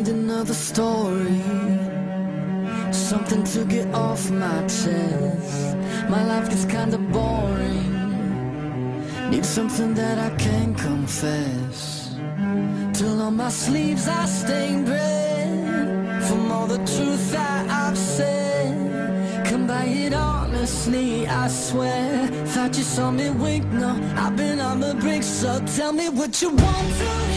need another story, something to get off my chest. My life gets kinda boring, need something that I can confess. Till on my sleeves I stain red from all the truth that I've said. Come by it honestly, I swear. Thought you saw me wink, no, I've been on the brink. So tell me what you want to